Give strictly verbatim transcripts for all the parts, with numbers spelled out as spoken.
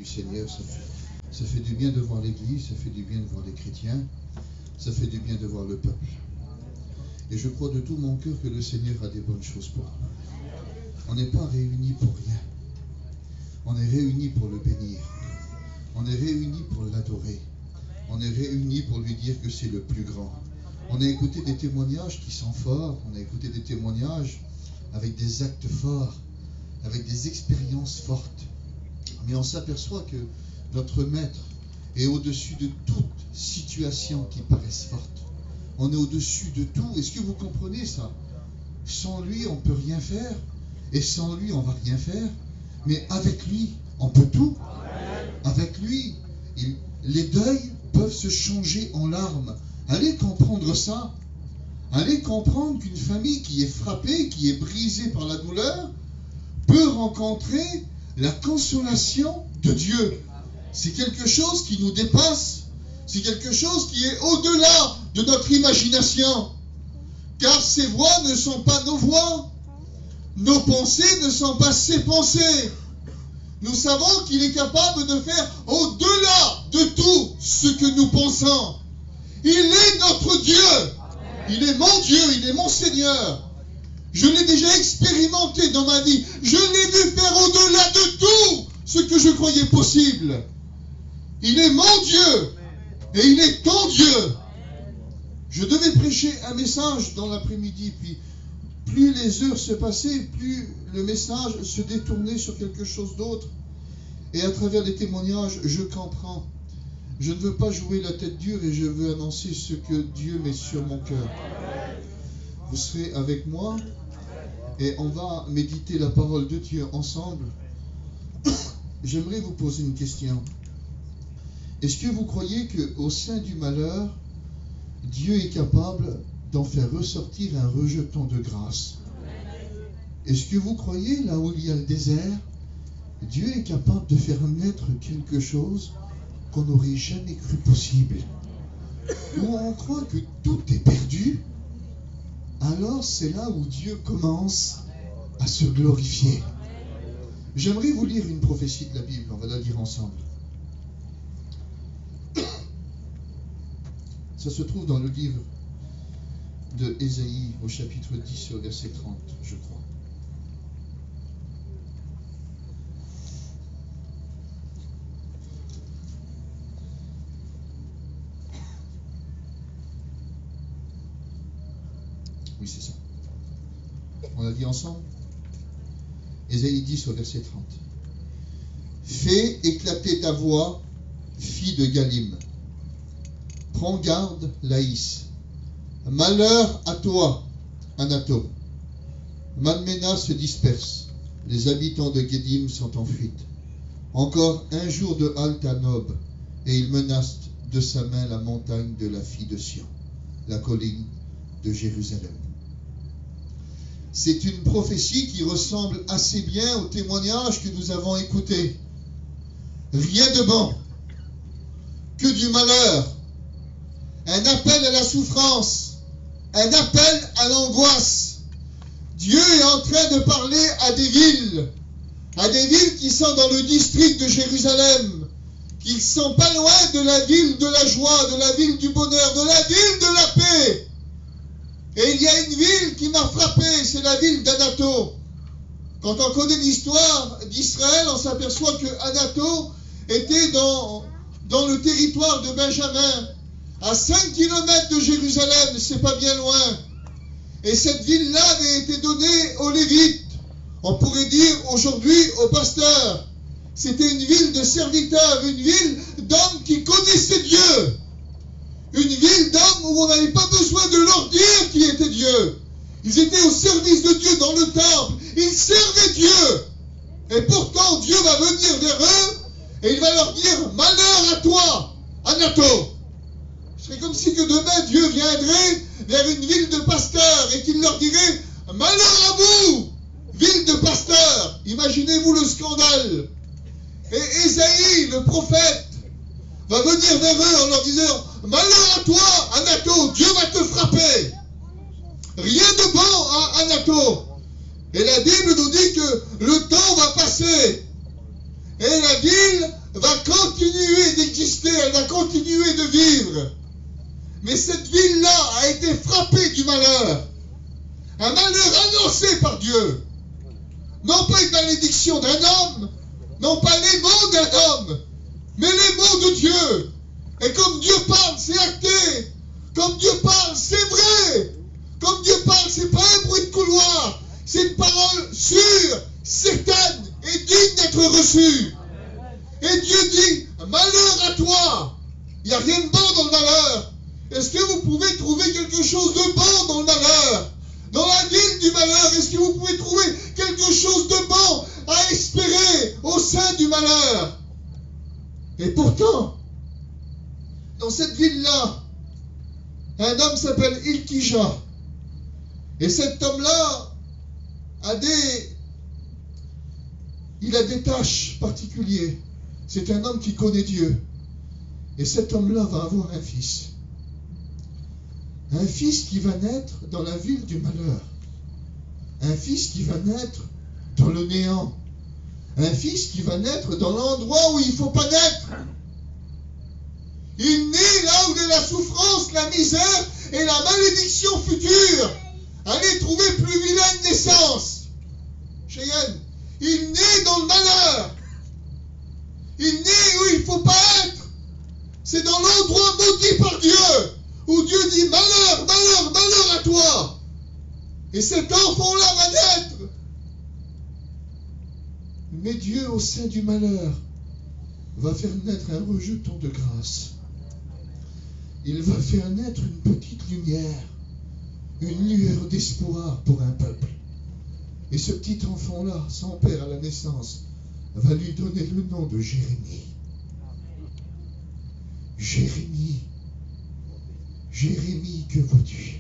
du Seigneur, ça fait, ça fait du bien de voir l'Église, ça fait du bien de voir les chrétiens, ça fait du bien de voir le peuple. Et je crois de tout mon cœur que le Seigneur a des bonnes choses pour nous. On n'est pas réunis pour rien. On est réunis pour le bénir. On est réunis pour l'adorer. On est réunis pour lui dire que c'est le plus grand. On a écouté des témoignages qui sont forts. On a écouté des témoignages avec des actes forts, avec des expériences fortes. Mais on s'aperçoit que notre Maître est au-dessus de toute situation qui paraisse forte. On est au-dessus de tout. Est-ce que vous comprenez ça? Sans lui, on ne peut rien faire. Et sans lui, on ne va rien faire. Mais avec lui, on peut tout. Avec lui, il, les deuils peuvent se changer en larmes. Allez comprendre ça. Allez comprendre qu'une famille qui est frappée, qui est brisée par la douleur, peut rencontrer la consolation de Dieu. C'est quelque chose qui nous dépasse. C'est quelque chose qui est au-delà de notre imagination. Car ces voix ne sont pas nos voix. Nos pensées ne sont pas ses pensées. Nous savons qu'il est capable de faire au-delà de tout ce que nous pensons. Il est notre Dieu. Il est mon Dieu, il est mon Seigneur. Je l'ai déjà expérimenté dans ma vie. Je l'ai vu faire au-delà de tout ce que je croyais possible. Il est mon Dieu et il est ton Dieu. Je devais prêcher un message dans l'après-midi, puis plus les heures se passaient, plus le message se détournait sur quelque chose d'autre. Et à travers les témoignages, je comprends. Je ne veux pas jouer la tête dure et je veux annoncer ce que Dieu met sur mon cœur. Vous serez avec moi et on va méditer la parole de Dieu ensemble. J'aimerais vous poser une question. Est-ce que vous croyez qu'au sein du malheur, Dieu est capable d'en faire ressortir un rejeton de grâce? Est-ce que vous croyez, là où il y a le désert, Dieu est capable de faire naître quelque chose qu'on n'aurait jamais cru possible? Où on croit que tout est perdu, alors c'est là où Dieu commence à se glorifier. J'aimerais vous lire une prophétie de la Bible, on va la lire ensemble. Ça se trouve dans le livre de Ésaïe au chapitre dix au verset trente, je crois. Oui, c'est ça. On l'a dit ensemble. Ésaïe dix au verset trente. Fais éclater ta voix, fille de Galim. Prends garde, Laïs. Malheur à toi, Anato. Madmena se disperse. Les habitants de Guédim sont en fuite. Encore un jour de halte à Nob, et il menace de sa main la montagne de la fille de Sion, la colline de Jérusalem. C'est une prophétie qui ressemble assez bien au témoignage que nous avons écouté. Rien de bon, que du malheur, un appel à la souffrance, un appel à l'angoisse. Dieu est en train de parler à des villes, à des villes qui sont dans le district de Jérusalem, qui ne sont pas loin de la ville de la joie, de la ville du bonheur, de la ville de la paix. Et il y a une ville qui m'a frappé, c'est la ville d'Anato. Quand on connaît l'histoire d'Israël, on s'aperçoit que Anato était dans, dans le territoire de Benjamin, à cinq kilomètres de Jérusalem, c'est pas bien loin. Et cette ville-là avait été donnée aux Lévites. On pourrait dire aujourd'hui aux pasteurs. C'était une ville de serviteurs, une ville d'hommes qui connaissaient Dieu. Une ville d'hommes où on n'avait pas besoin de leur dire qui était Dieu. Ils étaient au service de Dieu dans le temple. Ils servaient Dieu. Et pourtant, Dieu va venir vers eux et il va leur dire, malheur à toi, Anato. Ce serait comme si que demain Dieu viendrait vers une ville de pasteurs et qu'il leur dirait, malheur à vous, ville de pasteurs. Imaginez-vous le scandale. Et Ésaïe, le prophète, va venir vers eux en leur disant, malheur à toi, Anato, Dieu va te frapper. Rien de bon à Anato. Et la Bible nous dit que le temps va passer. Et la ville va continuer d'exister, elle va continuer de vivre. Mais cette ville-là a été frappée du malheur. Un malheur annoncé par Dieu. Non pas une malédiction d'un homme, non pas les mots d'un homme, mais les mots de Dieu. Et comme Dieu parle, c'est acté. Comme Dieu parle, c'est vrai. Comme Dieu parle, c'est pas un bruit de couloir. C'est une parole sûre, certaine et digne d'être reçue. Et Dieu dit, malheur à toi. Il n'y a rien de bon dans le malheur. Est-ce que vous pouvez trouver quelque chose de bon dans le malheur? Dans la ville du malheur, est-ce que vous pouvez trouver quelque chose de bon à espérer au sein du malheur? Et pourtant, dans cette ville-là, un homme s'appelle Ilkija. Et cet homme-là a des... Il a des tâches particulières. C'est un homme qui connaît Dieu. Et cet homme-là va avoir un fils. Un fils qui va naître dans la ville du malheur. Un fils qui va naître dans le néant. Un fils qui va naître dans l'endroit où il ne faut pas naître. Il naît là où est la souffrance, la misère et la malédiction future. Allez trouver plus vilaine naissance. Cheyenne, il naît dans le malheur. Il naît où il ne faut pas être. C'est dans l'endroit maudit par Dieu. Où Dieu dit malheur, malheur, malheur à toi. Et cet enfant-là va naître. Mais Dieu, au sein du malheur, va faire naître un rejeton de grâce. Il va faire naître une petite lumière, une lueur d'espoir pour un peuple. Et ce petit enfant-là, sans père à la naissance, va lui donner le nom de Jérémie. Jérémie. Jérémie, que vois-tu?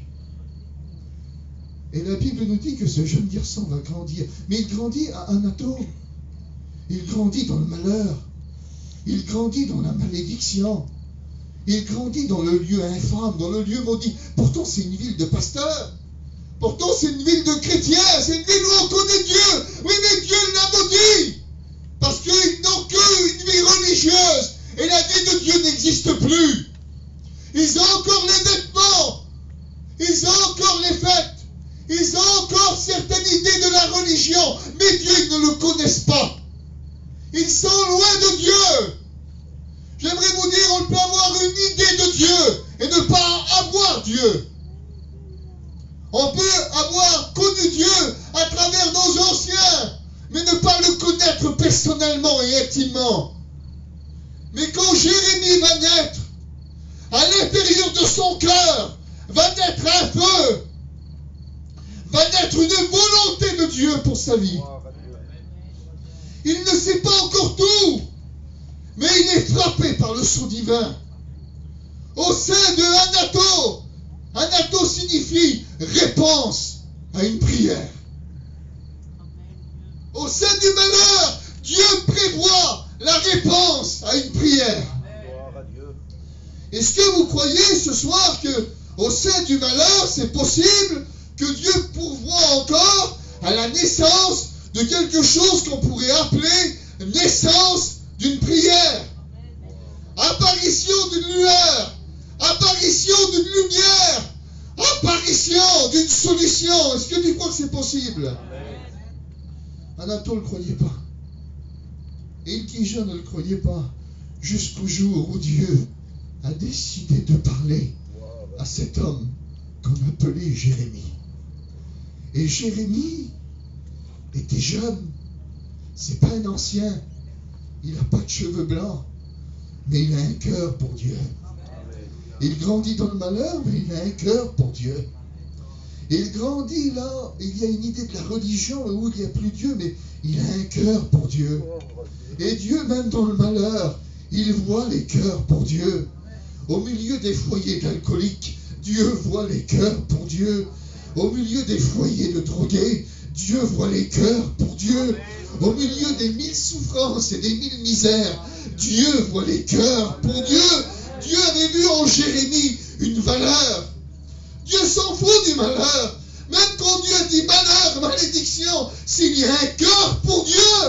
Et la Bible nous dit que ce jeune garçon va grandir. Mais il grandit à Anato. Il grandit dans le malheur. Il grandit dans la malédiction. Il grandit dans le lieu infâme, dans le lieu maudit. Pourtant, c'est une ville de pasteurs. Pourtant, c'est une ville de chrétiens. C'est une ville où on connaît Dieu. Oui, mais Dieu l'a maudit. Parce qu'ils n'ont qu'une vie religieuse. Et la vie de Dieu n'existe plus. Ils ont encore les vêtements. Ils ont encore les fêtes. Ils ont encore certaines idées de la religion. Mais Dieu, ils ne le connaissent pas. Ils sont loin de Dieu. J'aimerais vous dire, on peut avoir une idée de Dieu et ne pas avoir Dieu. On peut avoir connu Dieu à travers nos anciens, mais ne pas le connaître personnellement et intimement. Mais quand Jérémie va naître, à l'intérieur de son cœur, va naître un feu, va naître une volonté de Dieu pour sa vie. Il ne sait pas encore tout, mais il est frappé par le sceau divin. Au sein de Anato, Anato signifie réponse à une prière. Au sein du malheur, Dieu prévoit la réponse à une prière. Est-ce que vous croyez ce soir que au sein du malheur, c'est possible que Dieu pourvoie encore à la naissance de quelque chose qu'on pourrait appeler naissance d'une prière, apparition d'une lueur, apparition d'une lumière, apparition d'une solution? Est-ce que tu crois que c'est possible? Anato ne le croyait pas. Et Ilkija ne le croyait pas jusqu'au jour où Dieu a décidé de parler à cet homme qu'on appelait Jérémie. Et Jérémie était jeune. C'est pas un ancien. Il n'a pas de cheveux blancs, mais il a un cœur pour Dieu. Il grandit dans le malheur, mais il a un cœur pour Dieu. Il grandit là, il y a une idée de la religion où il n'y a plus Dieu, mais il a un cœur pour Dieu. Et Dieu, même dans le malheur, il voit les cœurs pour Dieu. Au milieu des foyers d'alcooliques, Dieu voit les cœurs pour Dieu. Au milieu des foyers de drogués, Dieu voit les cœurs pour Dieu. Au milieu des mille souffrances et des mille misères, Dieu voit les cœurs pour Dieu. Dieu avait vu en Jérémie une valeur. Dieu s'en fout du malheur. Même quand Dieu dit malheur, malédiction, s'il y a un cœur pour Dieu,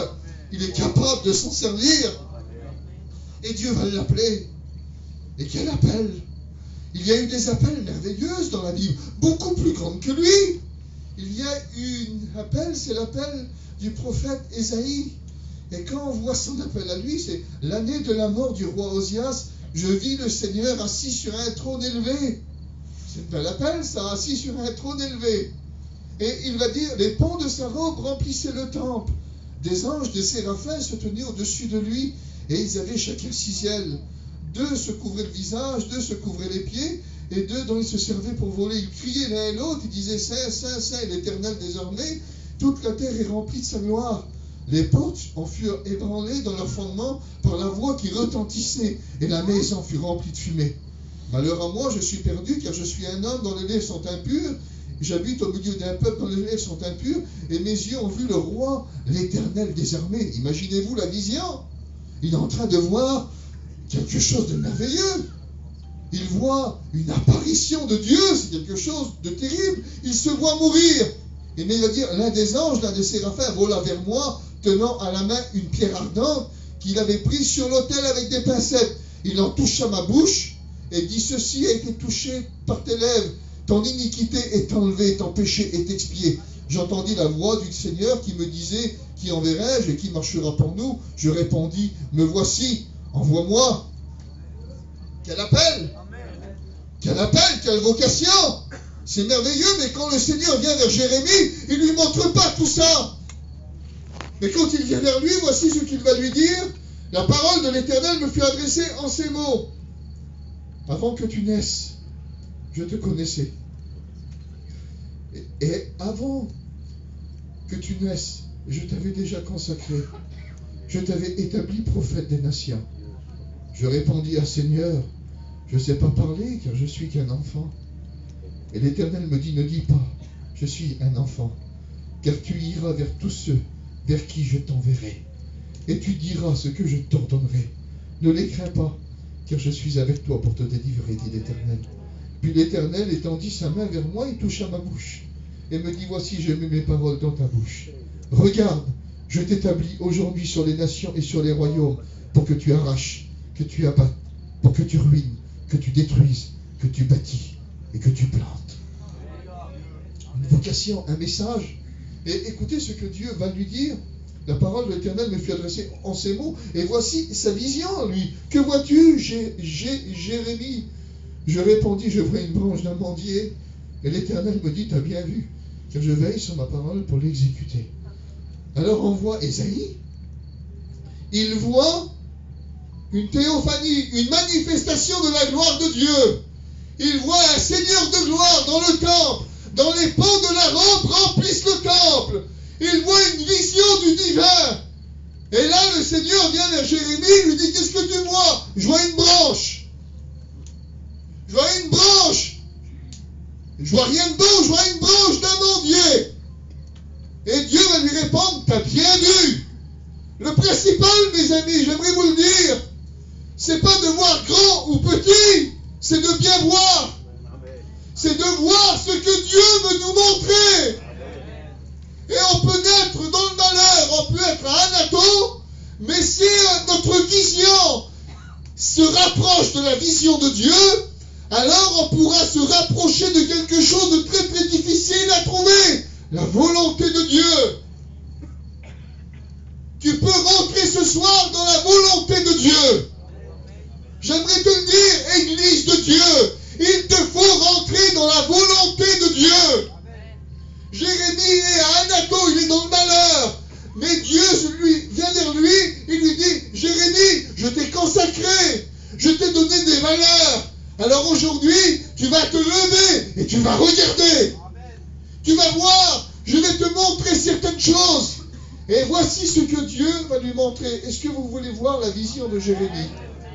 Il est capable de s'en servir. Et Dieu va l'appeler. Et quel appel! Il y a eu des appels merveilleux dans la Bible, beaucoup plus grandes que lui. Il y a eu un appel, c'est l'appel du prophète Ésaïe. Et quand on voit son appel à lui, c'est l'année de la mort du roi Osias. Je vis le Seigneur assis sur un trône élevé. C'est un bel appel, ça, assis sur un trône élevé. Et il va dire, les pans de sa robe remplissaient le temple. Des anges, des séraphins se tenaient au-dessus de lui, et ils avaient chacun six ailes. Deux se couvraient le visage, deux se couvraient les pieds, et deux dont ils se servaient pour voler. Ils criaient l'un et l'autre, ils disaient, Saint, Saint, Saint, l'Éternel désormais, toute la terre est remplie de sa gloire. Les portes en furent ébranlées dans leur fondement par la voix qui retentissait, et la maison fut remplie de fumée. Malheur à moi, je suis perdu, car je suis un homme dont les lèvres sont impures. J'habite au milieu d'un peuple dont les lèvres sont impures, et mes yeux ont vu le roi, l'Éternel des armées. Imaginez-vous la vision. Il est en train de voir quelque chose de merveilleux. Il voit une apparition de Dieu, c'est quelque chose de terrible. Il se voit mourir. Et mais il va dire, l'un des anges, l'un des séraphins vola vers moi, tenant à la main une pierre ardente qu'il avait prise sur l'autel avec des pincettes. Il en toucha ma bouche et dit, ceci a été touché par tes lèvres. Ton iniquité est enlevée, ton péché est expié. J'entendis la voix du Seigneur qui me disait, qui enverrai-je et qui marchera pour nous? Je répondis, me voici, envoie-moi. Quel appel! Quel appel, quelle vocation! C'est merveilleux, mais quand le Seigneur vient vers Jérémie, il ne lui montre pas tout ça. Mais quand il vient vers lui, voici ce qu'il va lui dire. La parole de l'Éternel me fut adressée en ces mots. Avant que tu naisses, je te connaissais. Et, et avant que tu naisses, je t'avais déjà consacré. Je t'avais établi prophète des nations. Je répondis à Seigneur, je ne sais pas parler car je suis qu'un enfant. Et l'Éternel me dit, ne dis pas, je suis un enfant, car tu iras vers tous ceux vers qui je t'enverrai. Et tu diras ce que je t'ordonnerai. Ne les crains pas, car je suis avec toi pour te délivrer, dit l'Éternel. Puis l'Éternel étendit sa main vers moi et toucha ma bouche. Et me dit, voici, je mets mes paroles dans ta bouche. Regarde, je t'établis aujourd'hui sur les nations et sur les royaumes, pour que tu arraches, que tu abattes, pour que tu ruines, que tu détruises, que tu bâtis et que tu plantes. Une vocation, un message. Et écoutez ce que Dieu va lui dire. La parole de l'Éternel me fut adressée en ces mots. Et voici sa vision, lui. Que vois-tu, Jérémie? Je répondis, je vois une branche d'un mandier. Et l'Éternel me dit, tu as bien vu, car je veille sur ma parole pour l'exécuter. Alors on voit Ésaïe. Il voit une théophanie, une manifestation de la gloire de Dieu. Il voit un Seigneur de gloire dans le temple, dans les pans de la robe remplissent le temple. Il voit une vision du divin. Et là, le Seigneur vient vers Jérémie, lui dit, qu'est-ce que tu vois? Je vois une branche. Je vois une branche. Je vois rien de beau, je vois une branche d'un mandier. Et Dieu va lui répondre, t'as bien vu. Le principal, mes amis, j'aimerais vous le dire, c'est pas de voir grand ou petit, c'est de bien voir. C'est de voir ce que Dieu veut nous montrer. Et on peut naître dans le malheur, on peut être à Anato, mais si notre vision se rapproche de la vision de Dieu, alors on pourra se rapprocher de quelque chose de très très difficile à trouver, la volonté de Dieu. Tu peux rentrer ce soir dans la volonté de Dieu. J'aimerais te le dire, Église de Dieu, il te faut rentrer dans la volonté de Dieu. Jérémie est à Anato, il est dans le malheur. Mais Dieu lui, vient vers lui, il lui dit, Jérémie, je t'ai consacré, je t'ai donné des valeurs. Alors aujourd'hui, tu vas te lever et tu vas regarder. Tu vas voir, je vais te montrer certaines choses. Et voici ce que Dieu va lui montrer. Est-ce que vous voulez voir la vision de Jérémie?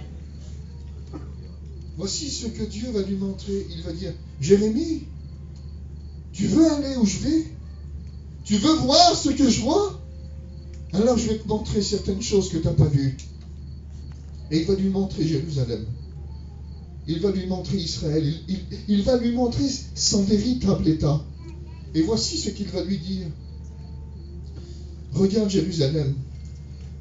Voici ce que Dieu va lui montrer. Il va dire, Jérémie, tu veux aller où je vais? Tu veux voir ce que je vois? Alors je vais te montrer certaines choses que tu n'as pas vues. Et il va lui montrer Jérusalem. Il va lui montrer Israël. Il, il, il va lui montrer son véritable état. Et voici ce qu'il va lui dire. Regarde Jérusalem.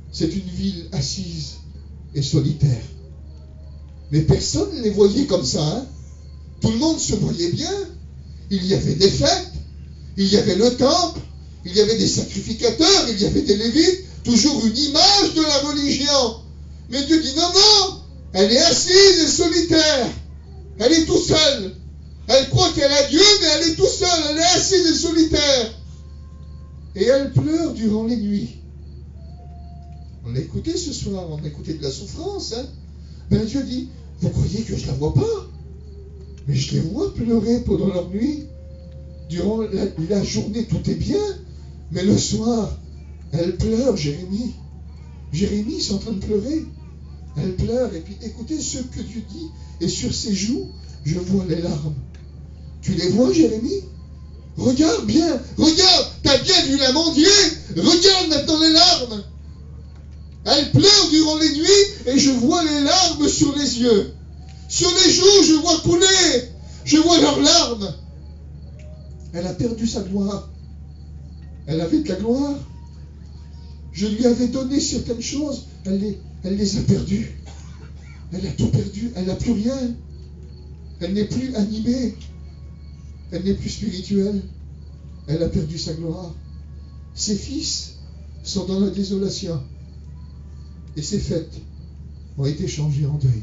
c'est une ville assise et solitaire. Mais personne ne les voyait comme ça. Hein? Tout le monde se voyait bien. Il y avait des fêtes, il y avait le temple, il y avait des sacrificateurs, il y avait des lévites, toujours une image de la religion. Mais Dieu dit non, non, elle est assise et solitaire. Elle est toute seule. Elle croit qu'elle a Dieu, mais elle est toute seule. Elle est assise et solitaire. Et elle pleure durant les nuits. On l'a écouté ce soir, on a écouté de la souffrance. Hein? Ben Dieu dit, vous croyez que je ne la vois pas? Mais je les vois pleurer pendant leur nuit. Durant la, la journée, tout est bien. Mais le soir, elle pleure, Jérémie. Jérémie est en train de pleurer. Elle pleure. Et puis écoutez ce que Dieu dit. Et sur ses joues, je vois les larmes. Tu les vois, Jérémie? Regarde bien. Regarde. T'as bien vu la mendier. Regarde maintenant les larmes. Elle pleure durant les nuits. Et je vois les larmes sur les yeux. Sur les joues, je vois couler. Je vois leurs larmes. Elle a perdu sa gloire. Elle avait de la gloire. Je lui avais donné certaines choses. Elle les, elle les a perdues. Elle a tout perdu. Elle n'a plus rien. Elle n'est plus animée. Elle n'est plus spirituelle. Elle a perdu sa gloire. Ses fils sont dans la désolation. Et ses fêtes ont été changées en deuil.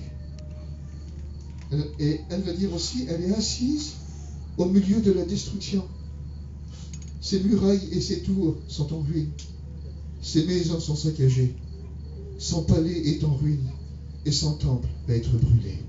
Et elle va dire aussi, elle est assise au milieu de la destruction. Ses murailles et ses tours sont en ruine. Ses maisons sont saccagées. Son palais est en ruine. Et son temple va être brûlé.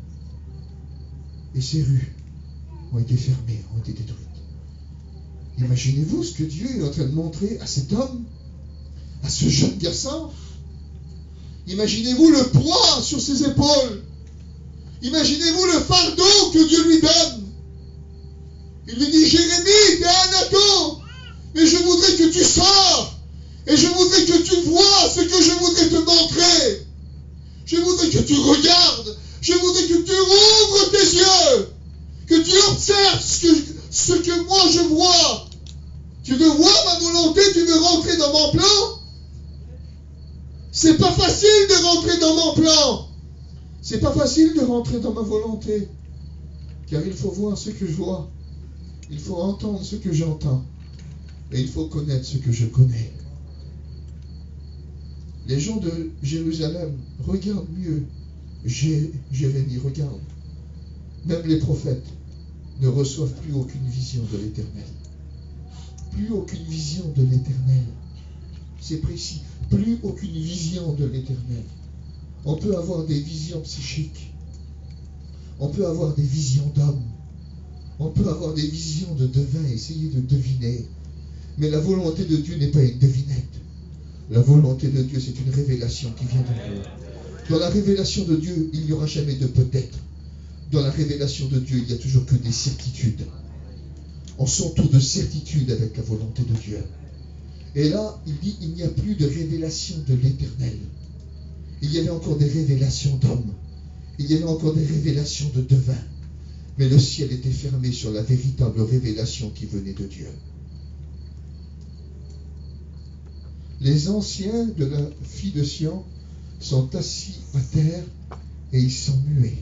Et ses rues ont été fermées, ont été détruites. Imaginez-vous ce que Dieu est en train de montrer à cet homme, à ce jeune garçon. Imaginez-vous le poids sur ses épaules. Imaginez-vous le fardeau que Dieu lui donne. Il lui dit, Jérémie, t'es un ado, mais je voudrais que tu sors, et je voudrais que tu vois ce que je voudrais te montrer. Je voudrais que tu regardes, je voudrais que tu ouvres tes yeux, que tu observes ce que, ce que moi je vois. Tu veux voir ma volonté, tu veux rentrer dans mon plan? C'est pas facile de rentrer dans mon plan. C'est pas facile de rentrer dans ma volonté. Car il faut voir ce que je vois. Il faut entendre ce que j'entends. Et il faut connaître ce que je connais. Les gens de Jérusalem regardent mieux. Jé- Jérémie, regarde. Même les prophètes ne reçoivent plus aucune vision de l'Éternel. Plus aucune vision de l'Éternel. C'est précis. Plus aucune vision de l'Éternel. On peut avoir des visions psychiques. On peut avoir des visions d'hommes. On peut avoir des visions de devins, essayer de deviner. Mais la volonté de Dieu n'est pas une devinette. La volonté de Dieu, c'est une révélation qui vient de Dieu. Dans la révélation de Dieu, il n'y aura jamais de peut-être. Dans la révélation de Dieu, il n'y a toujours que des certitudes. On s'entoure de certitudes avec la volonté de Dieu. Et là, il dit, il n'y a plus de révélation de l'Éternel. Il y avait encore des révélations d'hommes. Il y avait encore des révélations de devins. Mais le ciel était fermé sur la véritable révélation qui venait de Dieu. Les anciens de la fille de Sion sont assis à terre et ils sont muets.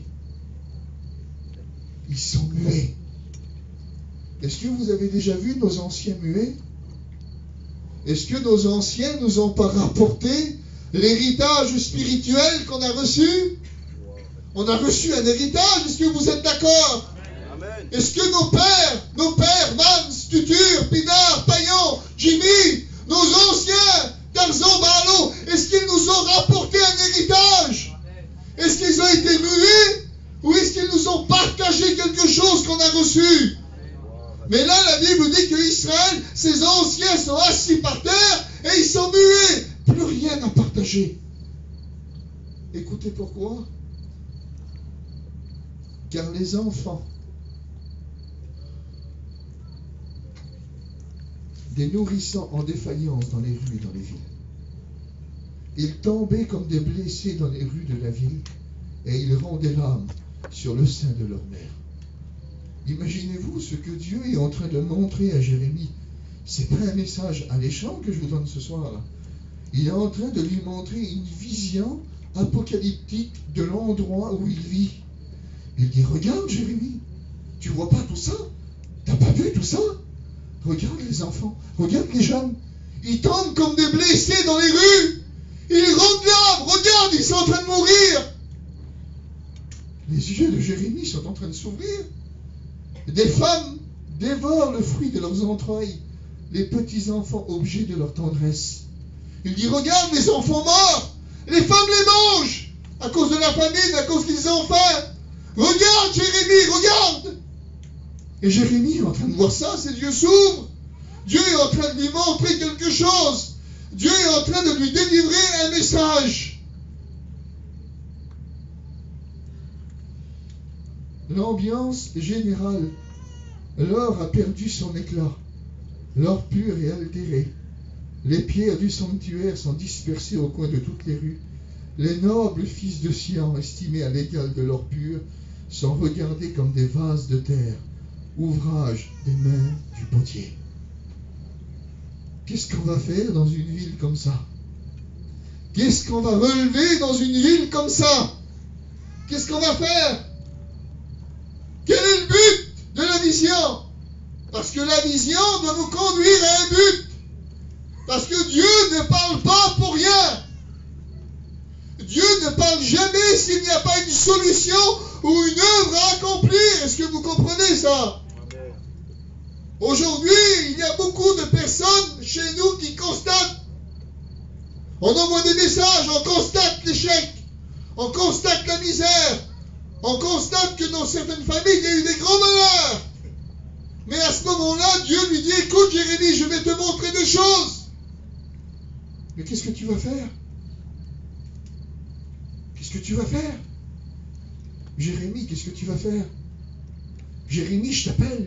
Ils sont muets. Est-ce que vous avez déjà vu nos anciens muets? Est-ce que nos anciens nous ont pas rapporté l'héritage spirituel qu'on a reçu? On a reçu un héritage, est-ce que vous êtes d'accord? Amen. Est-ce que nos pères, nos pères, Mans, Tutur, Pinard, Paillon, Jimmy, nos anciens, Tarzan, Balo, est-ce qu'ils nous ont rapporté un héritage? Est-ce qu'ils ont été muets? Ou est-ce qu'ils nous ont partagé quelque chose qu'on a reçu? Mais là, la Bible dit que Israël, ses anciens sont assis par terre et ils sont muets. Plus rien à partager. Écoutez pourquoi? Car les enfants des nourrissants en défaillance dans les rues et dans les villes, ils tombaient comme des blessés dans les rues de la ville et ils rendaient l'âme sur le sein de leur mère. Imaginez-vous ce que Dieu est en train de montrer à Jérémie. Ce n'est pas un message alléchant que je vous donne ce soir. Il est en train de lui montrer une vision apocalyptique de l'endroit où il vit. Il dit, regarde Jérémie, tu vois pas tout ça? T'as pas vu tout ça? Regarde les enfants, regarde les jeunes. Ils tombent comme des blessés dans les rues. Ils rendent l'âme, regarde, ils sont en train de mourir. Les yeux de Jérémie sont en train de s'ouvrir. Des femmes dévorent le fruit de leurs entrailles, les petits enfants objets de leur tendresse. Il dit, regarde les enfants morts, les femmes les mangent, à cause de la famine, à cause qu'ils ont faim. Regarde Jérémie, regarde. Et Jérémie est en train de voir ça, ses yeux s'ouvrent. Dieu est en train de lui montrer quelque chose. Dieu est en train de lui délivrer un message. L'ambiance générale. L'or a perdu son éclat. L'or pur est altéré. Les pierres du sanctuaire sont dispersées au coin de toutes les rues. Les nobles fils de Sion, estimés à l'égal de l'or pur, sont regardés comme des vases de terre, ouvrage des mains du potier. Qu'est-ce qu'on va faire dans une ville comme ça? Qu'est-ce qu'on va relever dans une ville comme ça? Qu'est-ce qu'on va faire? Quel est le but de la vision? Parce que la vision doit nous conduire à un but. Parce que Dieu ne parle pas pour rien. Dieu ne parle jamais s'il n'y a pas une solution ou une œuvre à accomplir. Est-ce que vous comprenez ça? Aujourd'hui, il y a beaucoup de personnes chez nous qui constatent. On envoie des messages, on constate l'échec, on constate la misère, on constate que dans certaines familles, il y a eu des grands malheurs. Mais à ce moment-là, Dieu lui dit, écoute Jérémie, je vais te montrer des choses. Mais qu'est-ce que tu vas faire? Qu'est-ce que tu vas faire? Jérémie, qu'est-ce que tu vas faire? Jérémie, je t'appelle.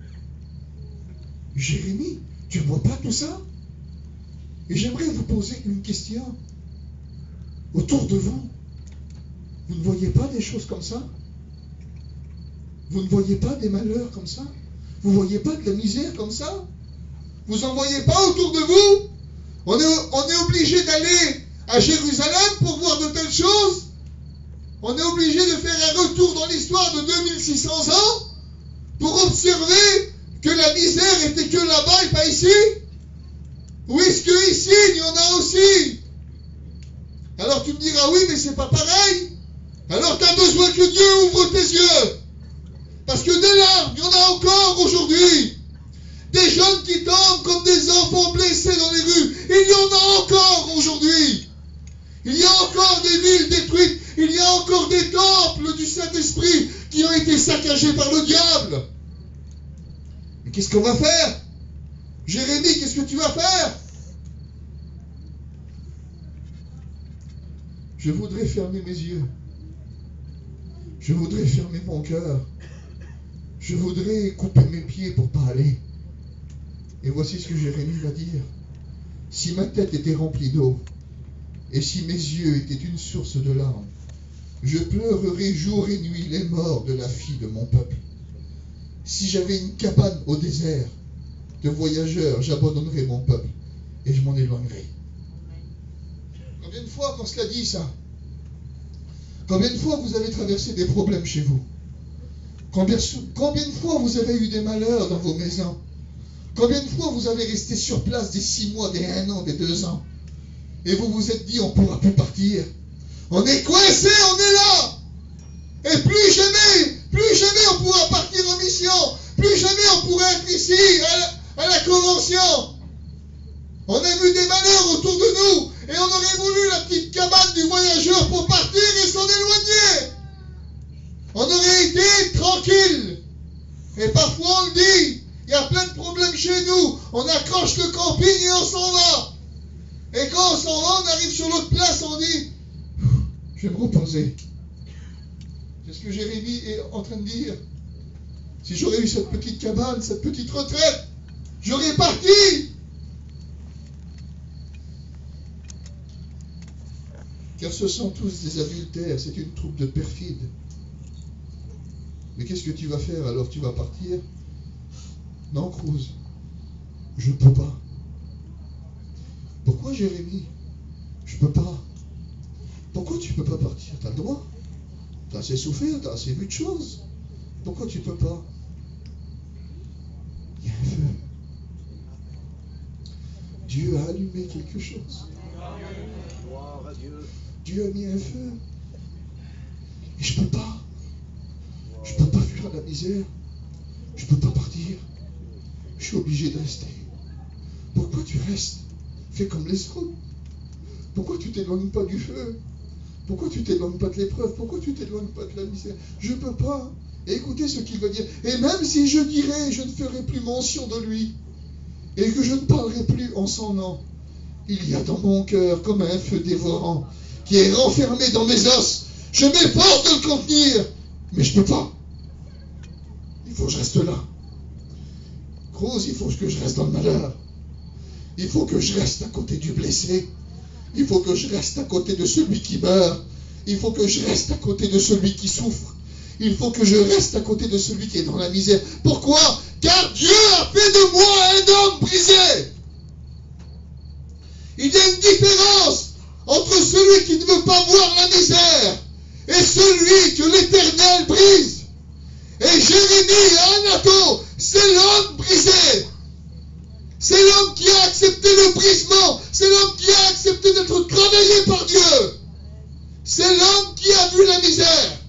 Jérémie, tu ne vois pas tout ça? Et j'aimerais vous poser une question. Autour de vous, vous ne voyez pas des choses comme ça? Vous ne voyez pas des malheurs comme ça? Vous ne voyez pas de la misère comme ça? Vous n'en voyez pas autour de vous? On est, on est obligé d'aller à Jérusalem pour voir de telles choses? On est obligé de faire un retour dans l'histoire de deux mille six cents ans pour observer que la misère était que là-bas et pas ici? Ou est-ce que ici, il y en a aussi? Alors tu me diras, oui, mais c'est pas pareil. Alors tu as besoin que Dieu ouvre tes yeux. Parce que des larmes, il y en a encore aujourd'hui. Des jeunes qui tombent comme des enfants blessés dans les rues. Il y en a encore aujourd'hui. Il y a encore des villes détruites. Il y a encore des temples du Saint-Esprit qui ont été saccagés par le diable. Mais qu'est-ce qu'on va faire? Jérémie, qu'est-ce que tu vas faire? Je voudrais fermer mes yeux. Je voudrais fermer mon cœur. Je voudrais couper mes pieds pour pas aller. Et voici ce que Jérémie va dire. Si ma tête était remplie d'eau, et si mes yeux étaient une source de larmes, je pleurerais jour et nuit les morts de la fille de mon peuple. Si j'avais une cabane au désert de voyageurs, j'abandonnerais mon peuple et je m'en éloignerais. Combien de fois qu'on se l'a dit ça? Combien de fois vous avez traversé des problèmes chez vous? Combien, combien de fois vous avez eu des malheurs dans vos maisons? Combien de fois vous avez resté sur place des six mois, des un an, des deux ans? Et vous vous êtes dit, on ne pourra plus partir. On est coincé, on est là. Et plus jamais, plus jamais on pourra partir en mission. Plus jamais on pourra être ici, à la, à la convention. On a vu des malheurs autour de nous. Et on aurait voulu la petite cabane du voyageur pour partir et s'en éloigner. On aurait été tranquille. Et parfois on le dit, il y a plein de problèmes chez nous. On accroche le camping et on s'en va. Et quand on s'en va, on arrive sur l'autre place, on dit, je vais me reposer. C'est ce que Jérémie est en train de dire. Si j'aurais eu cette petite cabane, cette petite retraite, j'aurais parti. Car ce sont tous des adultères, c'est une troupe de perfides. Mais qu'est-ce que tu vas faire alors? Tu vas partir? Non, Cruz, je ne peux pas. Pourquoi Jérémie? Je peux pas. Pourquoi tu peux pas partir? Tu as le droit. Tu as assez souffert, tu as assez vu de choses. Pourquoi tu peux pas? Il y a un feu. Dieu a allumé quelque chose. Dieu a mis un feu. Et je peux pas. Je peux pas fuir la misère. Je peux pas partir. Je suis obligé de rester. Pourquoi tu restes? Fais comme les autres. Pourquoi tu t'éloignes pas du feu? Pourquoi tu t'éloignes pas de l'épreuve? Pourquoi tu t'éloignes pas de la misère? Je peux pas. Et écoutez ce qu'il veut dire. Et même si je dirais, je ne ferai plus mention de lui, et que je ne parlerai plus en son nom, il y a dans mon cœur comme un feu dévorant qui est renfermé dans mes os. Je m'efforce de le contenir, mais je ne peux pas. Il faut que je reste là. Cruz, il faut que je reste dans le malheur. Il faut que je reste à côté du blessé. Il faut que je reste à côté de celui qui meurt. Il faut que je reste à côté de celui qui souffre. Il faut que je reste à côté de celui qui est dans la misère. Pourquoi? Car Dieu a fait de moi un homme brisé. Il y a une différence entre celui qui ne veut pas voir la misère et celui que l'Éternel brise. Et Jérémie et Anato, c'est l'homme brisé. C'est l'homme qui a accepté le brisement. C'est l'homme qui a accepté d'être travaillé par Dieu. C'est l'homme qui a vu la misère.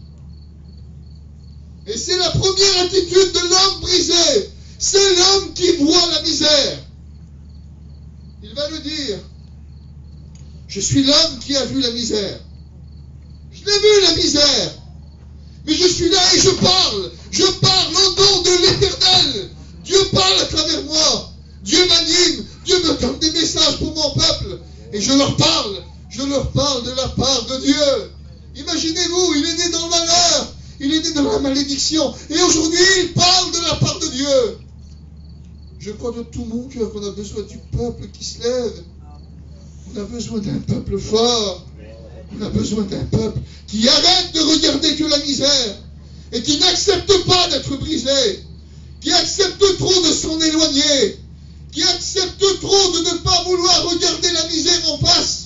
Et c'est la première attitude de l'homme brisé. C'est l'homme qui voit la misère. Il va le dire. Je suis l'homme qui a vu la misère. Je l'ai vu la misère. Mais je suis là et je parle. Je parle au nom de l'Éternel. Dieu parle à travers moi. Dieu m'anime. Dieu me donne des messages pour mon peuple. Et je leur parle. Je leur parle de la part de Dieu. Imaginez-vous, il est né dans le malheur. Il est né dans la malédiction. Et aujourd'hui, il parle de la part de Dieu. Je crois de tout mon cœur qu'on a besoin du peuple qui se lève. On a besoin d'un peuple fort. On a besoin d'un peuple qui arrête de regarder que la misère et qui n'accepte pas d'être brisé, qui accepte trop de s'en éloigner, qui accepte trop de ne pas vouloir regarder la misère en face.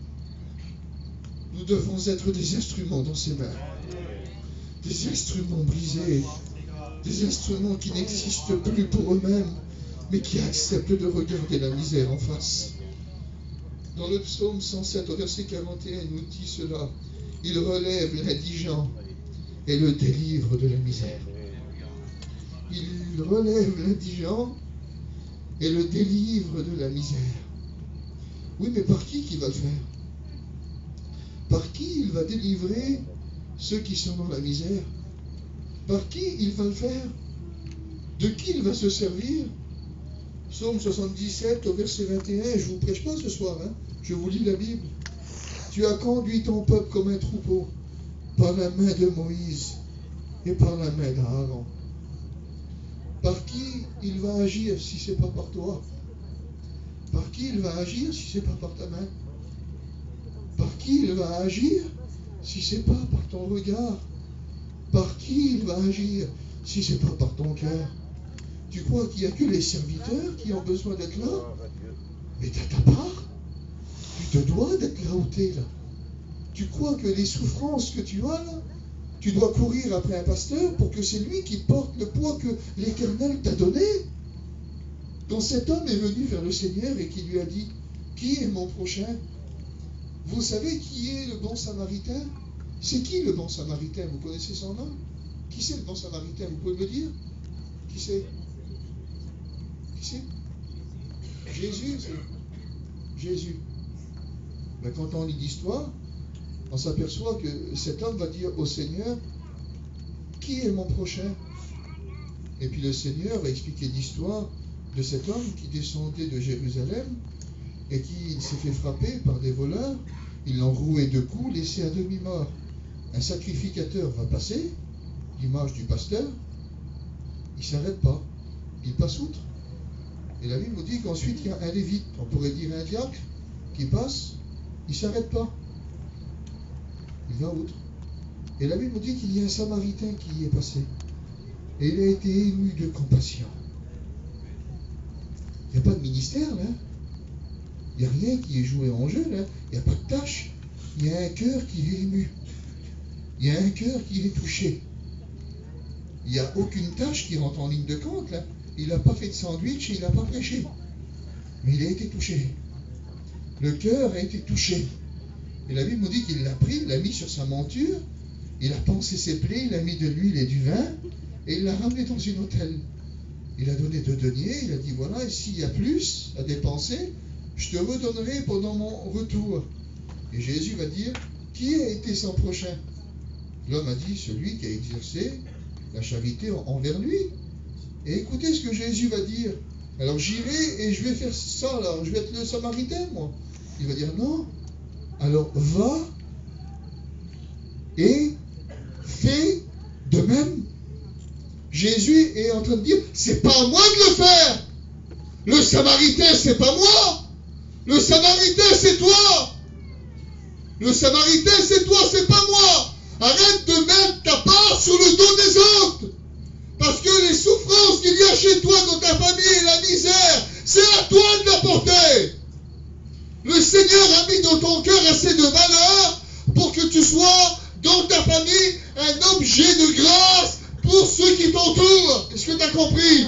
Nous devons être des instruments dans ses mains, des instruments brisés, des instruments qui n'existent plus pour eux-mêmes, mais qui acceptent de regarder la misère en face. Dans le psaume cent sept, au verset quarante et un, il nous dit cela. Il relève l'indigent et le délivre de la misère. Il relève l'indigent et le délivre de la misère. Oui, mais par qui qu'il va le faire? Par qui il va délivrer ceux qui sont dans la misère? Par qui il va le faire? De qui il va se servir? Psaume soixante-dix-sept, au verset vingt et un, je ne vous prêche pas ce soir, hein, je vous lis la Bible. Tu as conduit ton peuple comme un troupeau par la main de Moïse et par la main d'Aaron. Par qui il va agir si ce n'est pas par toi? Par qui il va agir si ce n'est pas par ta main? Par qui il va agir si ce n'est pas par ton regard? Par qui il va agir si ce n'est pas par ton cœur? Tu crois qu'il n'y a que les serviteurs qui ont besoin d'être là? Mais t'as ta part. Tu te dois d'être là où t'es là. Tu crois que les souffrances que tu as là, tu dois courir après un pasteur pour que c'est lui qui porte le poids que l'Éternel t'a donné? Quand cet homme est venu vers le Seigneur et qui lui a dit, qui est mon prochain? Vous savez qui est le bon samaritain? C'est qui le bon samaritain? Vous connaissez son nom? Qui c'est le bon samaritain? Vous pouvez me le dire? Qui c'est? Qui c'est? Jésus, c'est Jésus. Mais quand on lit l'histoire, on s'aperçoit que cet homme va dire au Seigneur, qui est mon prochain? Et puis le Seigneur va expliquer l'histoire de cet homme qui descendait de Jérusalem et qui s'est fait frapper par des voleurs. Ils l'ont roué de coups, laissé à demi-mort. Un sacrificateur va passer, l'image du pasteur, il ne s'arrête pas, il passe outre. Et la Bible nous dit qu'ensuite il y a un lévite, on pourrait dire un diacre, qui passe, il ne s'arrête pas. Il va outre. Et la Bible nous dit qu'il y a un samaritain qui y est passé. Et il a été ému de compassion. Il n'y a pas de ministère là. Il n'y a rien qui est joué en jeu, là. Il n'y a pas de tâche. Il y a un cœur qui est ému. Il y a un cœur qui est touché. Il n'y a aucune tâche qui rentre en ligne de compte, là. Il n'a pas fait de sandwich et il n'a pas prêché. Mais il a été touché. Le cœur a été touché. Et la Bible nous dit qu'il l'a pris, il l'a mis sur sa monture, il a pansé ses plaies, il a mis de l'huile et du vin, et il l'a ramené dans une autel. Il a donné deux deniers, il a dit voilà, et s'il y a plus à dépenser, je te redonnerai pendant mon retour. Et Jésus va dire, qui a été son prochain? L'homme a dit, celui qui a exercé la charité envers lui. Et écoutez ce que Jésus va dire. Alors j'irai et je vais faire ça, là, je vais être le Samaritain, moi. Il va dire non. Alors va et fais de même. Jésus est en train de dire, c'est pas à moi de le faire. Le Samaritain, c'est pas moi. Le Samaritain, c'est toi. Le Samaritain, c'est toi, c'est pas moi. Arrête de mettre ta part sur le dos des autres. Parce que les souffrances qu'il y a chez toi, dans ta famille, la misère, c'est à toi de la porter. Le Seigneur a mis dans ton cœur assez de valeur pour que tu sois, dans ta famille, un objet de grâce pour ceux qui t'entourent. Est-ce que tu as compris?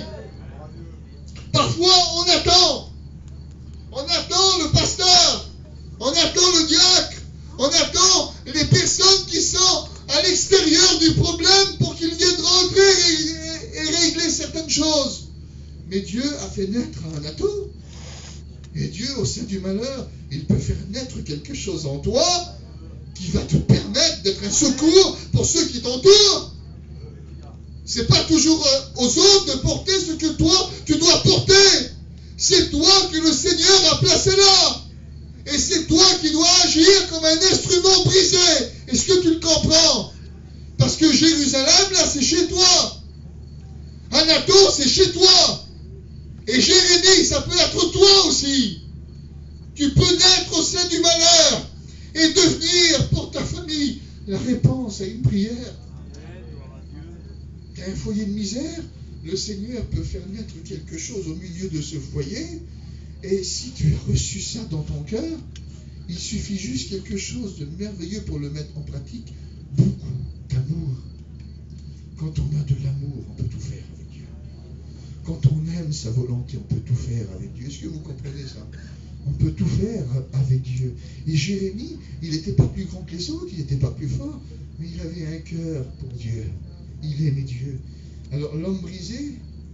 Parfois, on attend. On attend le pasteur. On attend le diacre. On attend les personnes qui sont à l'extérieur du problème pour qu'ils viennent rentrer et, et régler certaines choses. Mais Dieu a fait naître un atout. Et Dieu, au sein du malheur, il peut faire naître quelque chose en toi qui va te permettre d'être un secours pour ceux qui t'entourent. C'est pas toujours aux autres de porter ce que toi, tu dois porter. C'est toi que le Seigneur a placé là. Et c'est toi qui dois agir comme un instrument brisé. Est-ce que tu le comprends? Parce que Jérusalem, là, c'est chez toi. Anatole, c'est chez toi. Et Jérémie, ça peut être toi aussi. Tu peux naître au sein du malheur et devenir pour ta famille la réponse à une prière. Tu as un foyer de misère, le Seigneur peut faire naître quelque chose au milieu de ce foyer. Et si tu as reçu ça dans ton cœur, il suffit juste quelque chose de merveilleux pour le mettre en pratique. Beaucoup d'amour. Quand on a de l'amour, on peut tout faire avec Dieu. Quand on aime sa volonté, on peut tout faire avec Dieu. Est-ce que vous comprenez ça? On peut tout faire avec Dieu. Et Jérémie, il n'était pas plus grand que les autres, il n'était pas plus fort, mais il avait un cœur pour Dieu. Il aimait Dieu. Alors l'homme brisé,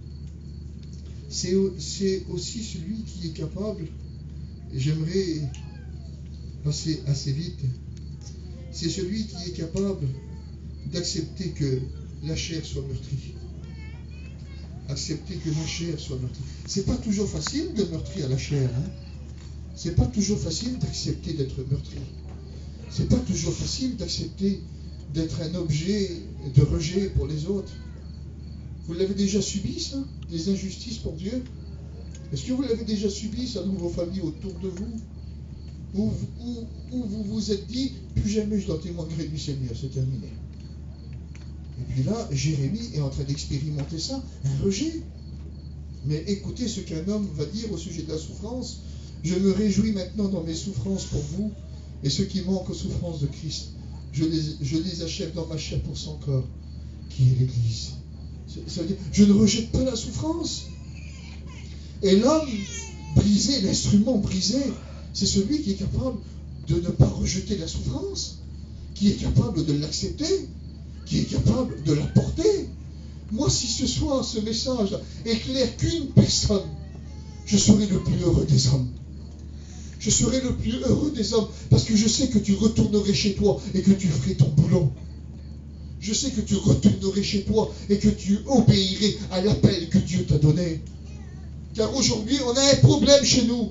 c'est aussi celui qui est capable, et j'aimerais passer assez vite, c'est celui qui est capable d'accepter que la chair soit meurtrie. Accepter que la chair soit meurtrie. C'est pas toujours facile de meurtrir la chair. Hein? C'est pas toujours facile d'accepter d'être meurtri. C'est pas toujours facile d'accepter d'être un objet de rejet pour les autres. Vous l'avez déjà subi, ça? Des injustices pour Dieu? Est-ce que vous l'avez déjà subi, ça, dans vos familles autour de vous? Où, où, où vous vous êtes dit, plus jamais je dois témoigner du Seigneur, c'est terminé. Et puis là, Jérémie est en train d'expérimenter ça, un rejet. Mais écoutez ce qu'un homme va dire au sujet de la souffrance. Je me réjouis maintenant dans mes souffrances pour vous, et ceux qui manquent aux souffrances de Christ. Je les, je les achève dans ma chair pour son corps, qui est l'Église. Ça veut dire, je ne rejette pas la souffrance. Et l'homme brisé, l'instrument brisé, c'est celui qui est capable de ne pas rejeter la souffrance, qui est capable de l'accepter, qui est capable de la porter. Moi, si ce soir, ce message éclaire qu'une personne, je serai le plus heureux des hommes. Je serai le plus heureux des hommes, parce que je sais que tu retournerais chez toi et que tu ferais ton boulot. Je sais que tu retournerais chez toi et que tu obéirais à l'appel que Dieu t'a donné. Car aujourd'hui, on a un problème chez nous.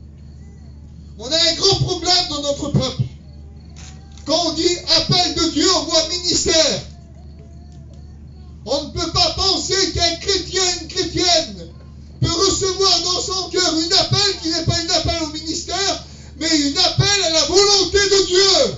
On a un grand problème dans notre peuple. Quand on dit appel de Dieu, on voit ministère. On ne peut pas penser qu'un chrétien, une chrétienne, peut recevoir dans son cœur une appel qui n'est pas une appel au ministère, mais une appel à la volonté de Dieu.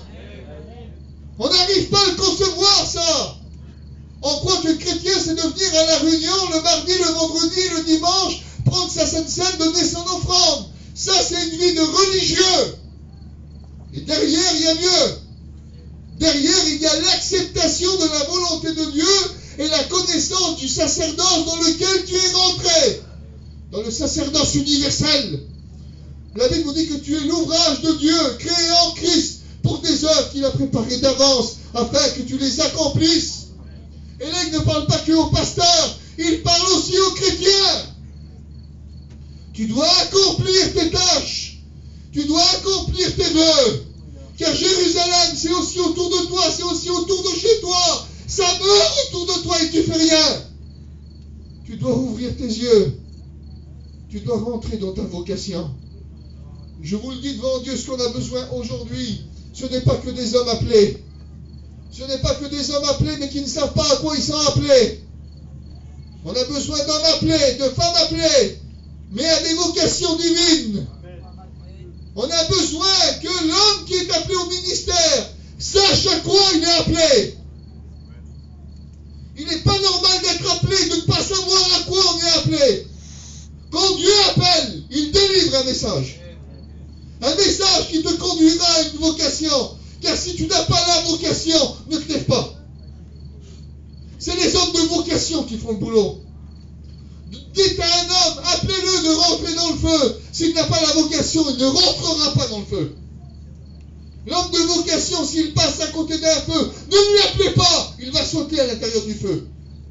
On n'arrive pas à le concevoir, ça. On croit que le chrétien, c'est de venir à la réunion le mardi, le vendredi, le dimanche, prendre sa Sainte Seine, donner son offrande. Ça, c'est une vie de religieux. Et derrière, il y a mieux. Derrière, il y a l'acceptation de la volonté de Dieu et la connaissance du sacerdoce dans lequel tu es rentré. Dans le sacerdoce universel. La Bible nous dit que tu es l'ouvrage de Dieu, créé en Christ, pour des œuvres qu'il a préparées d'avance, afin que tu les accomplisses. Et là, il ne parle pas que aux pasteurs, il parle aussi aux chrétiens. Tu dois accomplir tes tâches. Tu dois accomplir tes vœux. Car Jérusalem, c'est aussi autour de toi, c'est aussi autour de chez toi. Ça meurt autour de toi et tu fais rien. Tu dois ouvrir tes yeux. Tu dois rentrer dans ta vocation. Je vous le dis devant Dieu, ce qu'on a besoin aujourd'hui, ce n'est pas que des hommes appelés. Ce n'est pas que des hommes appelés, mais qui ne savent pas à quoi ils sont appelés. On a besoin d'hommes appelés, de femmes appelées, mais à des vocations divines. On a besoin que l'homme qui est appelé au ministère sache à quoi il est appelé. Il n'est pas normal d'être appelé, de ne pas savoir à quoi on est appelé. Quand Dieu appelle, il délivre un message. Un message qui te conduira à une vocation. Car si tu n'as pas la vocation, ne te lève pas. C'est les hommes de vocation qui font le boulot. Dites à un homme, appelez-le de rentrer dans le feu. S'il n'a pas la vocation, il ne rentrera pas dans le feu. L'homme de vocation, s'il passe à côté d'un feu, ne lui appelez pas. Il va sauter à l'intérieur du feu.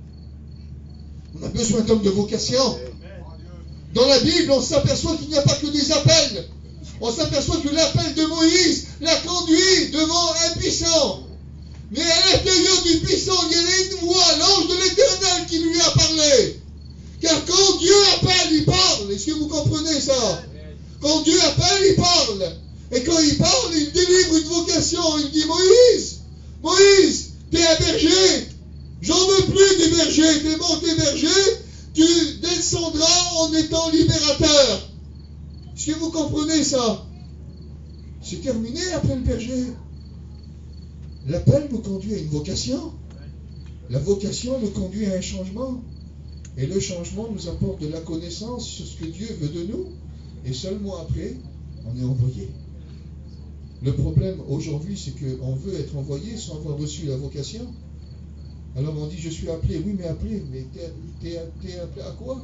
On a besoin d'hommes de vocation. Dans la Bible, on s'aperçoit qu'il n'y a pas que des appels. On s'aperçoit que l'appel de Moïse l'a conduit devant un puissant. Mais à l'intérieur du puissant, il y avait une voix, l'ange de l'Éternel qui lui a parlé. Car quand Dieu appelle, il parle. Est-ce que vous comprenez ça? Quand Dieu appelle, il parle. Et quand il parle, il délivre une vocation. Il dit, Moïse, Moïse, t'es un berger. J'en veux plus des bergers. T'es bon, t'es berger. Tu descendras en étant libérateur. Est-ce que vous comprenez ça? C'est terminé, appel berger. L'appel nous conduit à une vocation. La vocation nous conduit à un changement. Et le changement nous apporte de la connaissance sur ce que Dieu veut de nous. Et seulement après, on est envoyé. Le problème aujourd'hui, c'est qu'on veut être envoyé sans avoir reçu la vocation. Alors on dit, je suis appelé. Oui, mais appelé. Mais t'es, t'es, t'es appelé à quoi?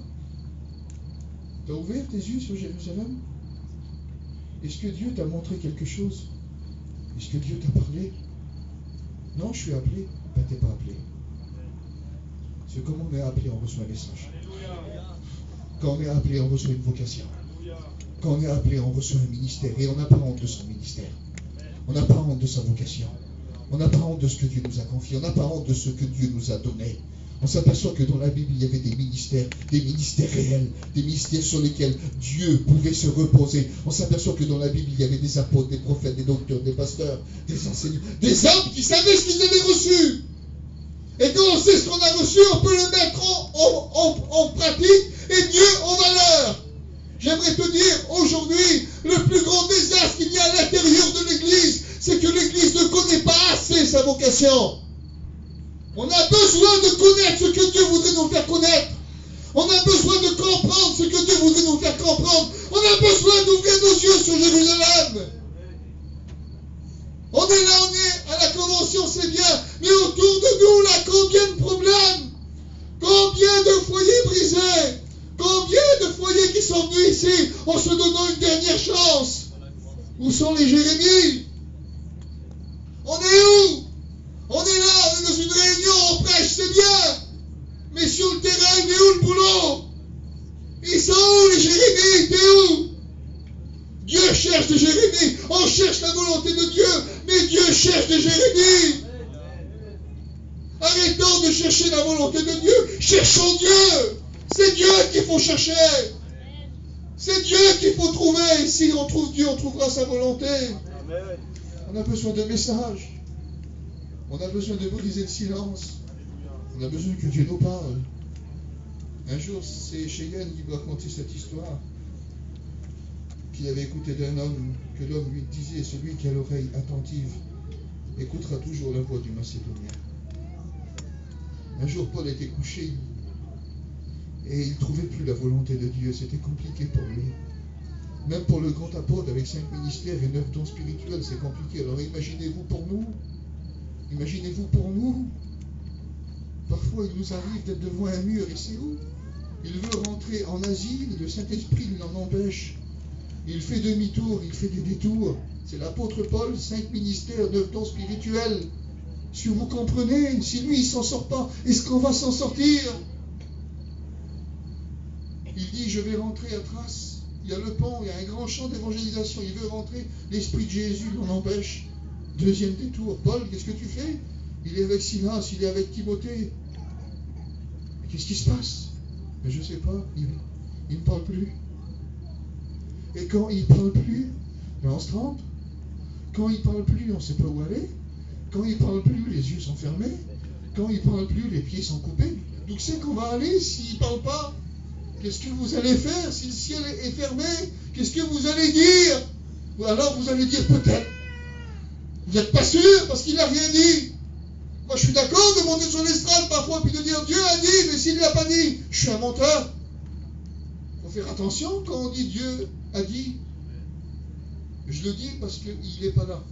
T'as ouvert tes yeux sur Jérusalem? Est-ce que Dieu t'a montré quelque chose? Est-ce que Dieu t'a parlé? Non, je suis appelé. Ben, t'es pas appelé. C'est comme on est appelé, on reçoit un message. Quand on est appelé, on reçoit une vocation. Quand on est appelé, on reçoit un ministère. Et on n'a pas honte de son ministère. On n'a pas honte de sa vocation. On n'a pas honte de ce que Dieu nous a confié. On n'a pas honte de ce que Dieu nous a donné. On s'aperçoit que dans la Bible, il y avait des ministères, des ministères réels, des ministères sur lesquels Dieu pouvait se reposer. On s'aperçoit que dans la Bible, il y avait des apôtres, des prophètes, des docteurs, des pasteurs, des enseignants, des hommes qui savaient ce qu'ils avaient reçu. Et quand on sait ce qu'on a reçu, on peut le mettre en, en, en, en pratique et mieux en valeur. J'aimerais te dire, aujourd'hui, le plus grand désastre qu'il y a à l'intérieur de l'Église, c'est que l'Église ne connaît pas assez sa vocation. On a besoin de connaître ce que Dieu voudrait nous faire connaître. On a besoin de comprendre ce que Dieu voudrait nous faire comprendre. On a besoin d'ouvrir nos yeux sur Jérusalem. On est là, on est à la convention, c'est bien. Mais autour de nous, là, combien de problèmes? Combien de foyers brisés? Combien de foyers qui sont venus ici en se donnant une dernière chance? Où sont les Jérémies? On est où? On est là, on est dans une réunion, on prêche, c'est bien. Mais sur le terrain, il est où le boulot? Ils sont où les Jérémies? T'es où? Dieu cherche des Jérémies. On cherche la volonté de Dieu, mais Dieu cherche des Jérémies. Arrêtons de chercher la volonté de Dieu. Cherchons Dieu. C'est Dieu qu'il faut chercher. C'est Dieu qu'il faut trouver. Si on trouve Dieu, on trouvera sa volonté. On a besoin de messages. On a besoin de briser le silence. On a besoin que Dieu nous parle. Un jour, c'est Cheyenne qui me racontait cette histoire. Qu'il avait écouté d'un homme, que l'homme lui disait, celui qui a l'oreille attentive écoutera toujours la voix du Macédonien. Un jour, Paul était couché et il ne trouvait plus la volonté de Dieu. C'était compliqué pour lui. Même pour le grand apôtre avec cinq ministères et neuf dons spirituels, c'est compliqué. Alors imaginez-vous pour nous. Imaginez-vous pour nous. Parfois, il nous arrive d'être devant un mur et c'est où? Il veut rentrer en Asie, le Saint-Esprit l'en empêche. Il fait demi-tour, il fait des détours. C'est l'apôtre Paul, cinq ministères, neuf dons spirituels. Si vous comprenez, si lui il s'en sort pas, est-ce qu'on va s'en sortir? Il dit, je vais rentrer à Thrace. Il y a le pont, il y a un grand champ d'évangélisation. Il veut rentrer, l'Esprit de Jésus l'en empêche. Deuxième détour. Paul, qu'est-ce que tu fais? Il est avec Silas, il est avec Timothée. Qu'est-ce qui se passe? Mais je ne sais pas, il, il ne parle plus. Et quand il ne parle plus, ben on se trompe. Quand il ne parle plus, on ne sait pas où aller. Quand il ne parle plus, les yeux sont fermés. Quand il ne parle plus, les pieds sont coupés. D'où c'est qu'on va aller s'il ne parle pas? Qu'est-ce que vous allez faire si le ciel est fermé? Qu'est-ce que vous allez dire? Ou alors vous allez dire peut-être. Vous n'êtes pas sûr parce qu'il n'a rien dit. Moi je suis d'accord de monter sur l'estrade parfois puis de dire Dieu a dit, mais s'il ne l'a pas dit, je suis un menteur. Il faut faire attention quand on dit Dieu a dit. Je le dis parce qu'il n'est pas là.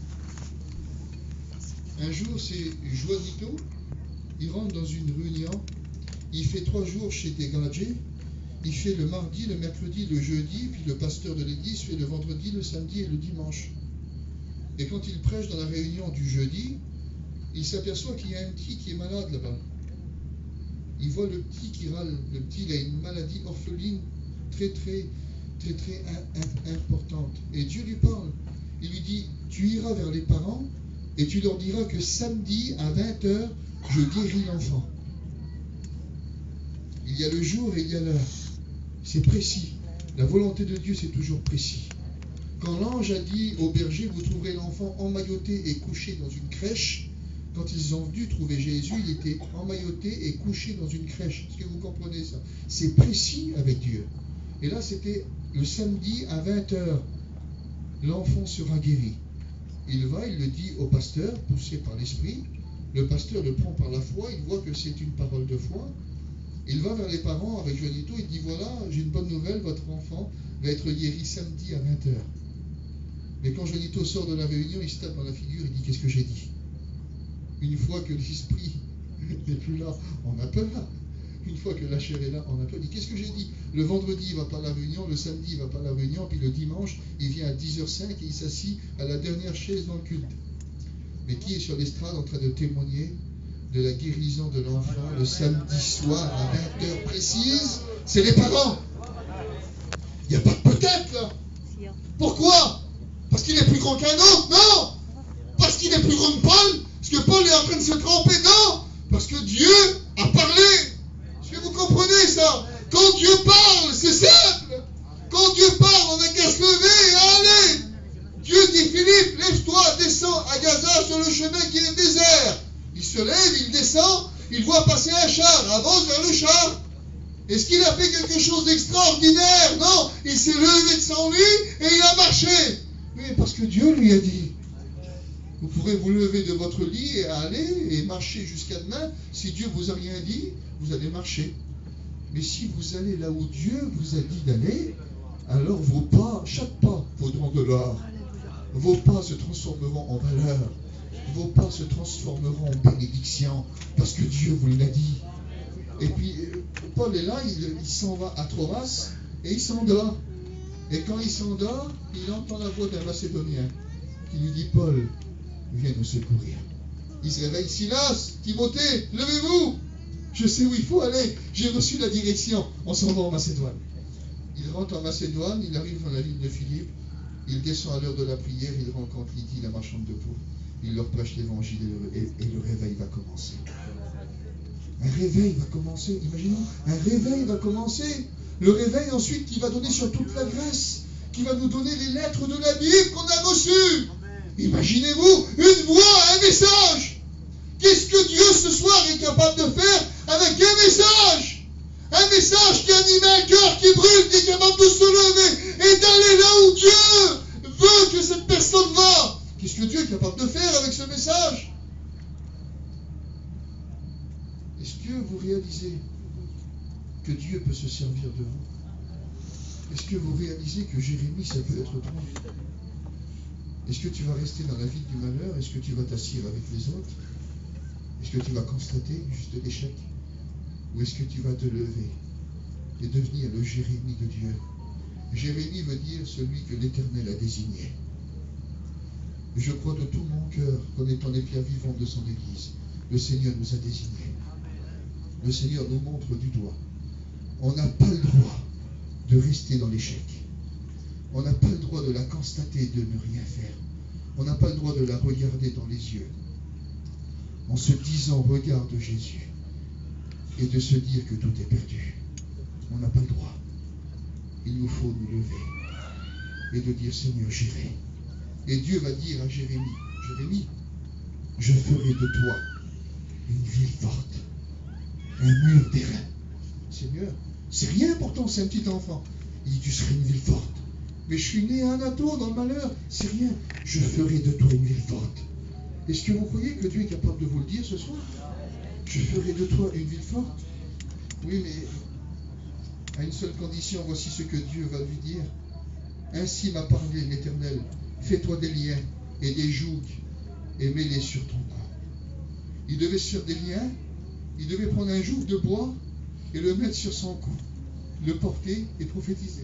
Un jour, c'est Juanito, il rentre dans une réunion, il fait trois jours chez Dégagé, il fait le mardi, le mercredi, le jeudi, puis le pasteur de l'église fait le vendredi, le samedi et le dimanche. Et quand il prêche dans la réunion du jeudi, il s'aperçoit qu'il y a un petit qui est malade là-bas. Il voit le petit qui râle, le petit il a une maladie orpheline très très très très importante. Et Dieu lui parle, il lui dit, tu iras vers les parents, et tu leur diras que samedi à vingt heures, je guéris l'enfant. Il y a le jour et il y a l'heure. C'est précis. La volonté de Dieu, c'est toujours précis. Quand l'ange a dit au berger, vous trouverez l'enfant emmailloté et couché dans une crèche, quand ils ont dû trouver Jésus, il était emmailloté et couché dans une crèche. Est-ce que vous comprenez ça? C'est précis avec Dieu. Et là, c'était le samedi à vingt heures. L'enfant sera guéri. Il va, il le dit au pasteur, poussé par l'esprit. Le pasteur le prend par la foi, il voit que c'est une parole de foi. Il va vers les parents avec Juanito, il dit voilà, j'ai une bonne nouvelle, votre enfant va être guéri samedi à vingt heures. Mais quand Juanito sort de la réunion, il se tape dans la figure, il dit qu'est-ce que j'ai dit? Une fois que l'esprit n'est plus là, on a peur. Une fois que la chair est là, on a peur. Il dit qu'est-ce que j'ai dit? Le vendredi, il ne va pas à la réunion, le samedi, il ne va pas à la réunion, puis le dimanche, il vient à dix heures cinq et il s'assit à la dernière chaise dans le culte. Mais qui est sur l'estrade en train de témoigner de la guérison de l'enfant le samedi soir à vingt heures précises? C'est les parents. Il n'y a pas de peut-être là. Pourquoi? Parce qu'il est plus grand qu'un autre? Non. Parce qu'il est plus grand que Paul? Parce que Paul est en train de se tromper? Non. Parce que Dieu a parlé. Est-ce que vous comprenez ça? Quand Dieu parle, c'est simple. Quand Dieu parle, on n'a qu'à se lever et aller. Dieu dit Philippe, lève-toi, descends à Gaza sur le chemin qui est désert. Il se lève, il descend, il voit passer un char, avance vers le char. Est-ce qu'il a fait quelque chose d'extraordinaire? Non, il s'est levé de son lit et il a marché. Oui, parce que Dieu lui a dit. Vous pourrez vous lever de votre lit et aller et marcher jusqu'à demain. Si Dieu vous a rien dit, vous allez marcher. Mais si vous allez là où Dieu vous a dit d'aller, alors vos pas, chaque pas vaudront de l'or. Vos pas se transformeront en valeur. Vos pas se transformeront en bénédiction. Parce que Dieu vous l'a dit. Et puis, Paul est là, il, il s'en va à Troas et il s'endort. Et quand il s'endort, il entend la voix d'un Macédonien qui lui dit, Paul, viens nous secourir. Il se réveille, Silas, Timothée, levez-vous. Je sais où il faut aller. J'ai reçu la direction. On s'en va en Macédoine. Il rentre en Macédoine, il arrive dans la ville de Philippe. Il descend à l'heure de la prière, il rencontre Lydie, la marchande de peau. Il leur prêche l'évangile et, et, et le réveil va commencer. Un réveil va commencer, imaginons, un réveil va commencer. Le réveil ensuite qui va donner sur toute la Grèce, qui va nous donner les lettres de la Bible qu'on a reçues. Imaginez-vous, une voix, un message. Qu'est-ce que Dieu ce soir est capable de faire avec un message? Un message qui anime un cœur qui brûle, qui est capable de se lever et d'aller là où Dieu veut que cette personne va. Qu'est-ce que Dieu est capable de faire avec ce message? Est-ce que vous réalisez que Dieu peut se servir de vous? Est-ce que vous réalisez que Jérémie, ça peut être toi? Est-ce que tu vas rester dans la vie du malheur? Est-ce que tu vas t'assire avec les autres? Est-ce que tu vas constater juste l'échec? Ou est-ce que tu vas te lever et devenir le Jérémie de Dieu? Jérémie veut dire celui que l'Éternel a désigné. Je crois de tout mon cœur qu'en étant les pierres vivantes de son Église, le Seigneur nous a désignés. Le Seigneur nous montre du doigt. On n'a pas le droit de rester dans l'échec. On n'a pas le droit de la constater et de ne rien faire. On n'a pas le droit de la regarder dans les yeux en se disant regarde Jésus et de se dire que tout est perdu. On n'a pas le droit. Il nous faut nous lever et de dire Seigneur, j'irai. Et Dieu va dire à Jérémie, Jérémie, je ferai de toi une ville forte, un mur d'airain. Seigneur, c'est rien pourtant, c'est un petit enfant. Il dit, tu serais une ville forte. Mais je suis né à Anato dans le malheur, c'est rien. Je ferai de toi une ville forte. Est-ce que vous croyez que Dieu est capable de vous le dire ce soir? Je ferai de toi une ville forte. Oui, mais à une seule condition, voici ce que Dieu va lui dire. Ainsi m'a parlé l'Éternel. Fais-toi des liens et des jougs et mets-les sur ton cou. Il devait se faire des liens, il devait prendre un joug de bois et le mettre sur son cou, le porter et prophétiser.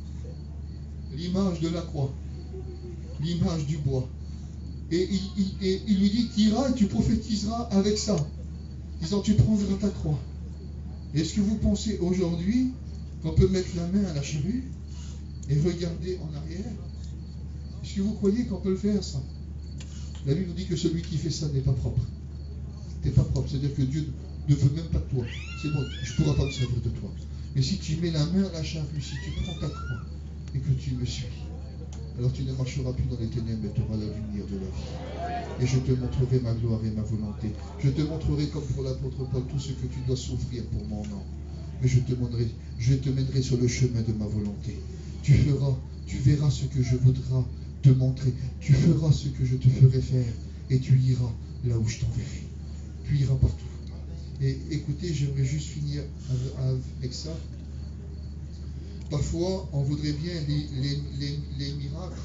L'image de la croix, l'image du bois. Et il, il, et il lui dit, tu iras et tu prophétiseras avec ça. Disant, tu prendras ta croix. Est-ce que vous pensez aujourd'hui qu'on peut mettre la main à la charrue et regarder en arrière? Est-ce que vous croyez qu'on peut le faire, ça? La Bible nous dit que celui qui fait ça n'est pas propre. Tu n'es pas propre, c'est-à-dire que Dieu ne veut même pas de toi. C'est bon, je ne pourrai pas me servir de toi. Mais si tu mets la main à la charrue, si tu prends ta croix et que tu me suis, alors tu ne marcheras plus dans les ténèbres, mais tu auras la lumière de la vie. Et je te montrerai ma gloire et ma volonté. Je te montrerai, comme pour l'apôtre Paul, tout ce que tu dois souffrir pour mon nom. Mais je te mènerai, je te mènerai sur le chemin de ma volonté. Tu feras, tu verras ce que je voudrais te montrer. Tu feras ce que je te ferai faire. Et tu iras là où je t'enverrai. Tu iras partout. Et écoutez, j'aimerais juste finir avec ça. Parfois, on voudrait bien les, les, les, les miracles.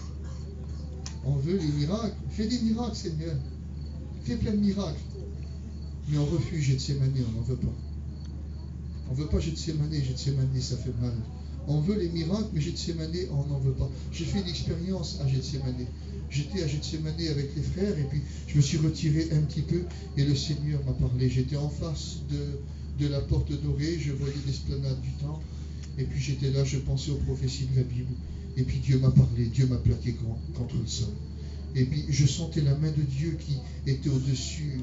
On veut les miracles. Fais des miracles, Seigneur. Fais plein de miracles. Mais on refuse Gethsémane, on n'en veut pas. On ne veut pas Gethsémane, Gethsémane, ça fait mal. On veut les miracles, mais Gethsémane, on n'en veut pas. J'ai fait une expérience à Gethsémane. J'étais à Gethsémane avec les frères, et puis je me suis retiré un petit peu, et le Seigneur m'a parlé. J'étais en face de, de la porte dorée, je voyais l'esplanade du temple. Et puis j'étais là, je pensais aux prophéties de la Bible. Et puis Dieu m'a parlé, Dieu m'a plaqué contre le sol. Et puis je sentais la main de Dieu qui était au-dessus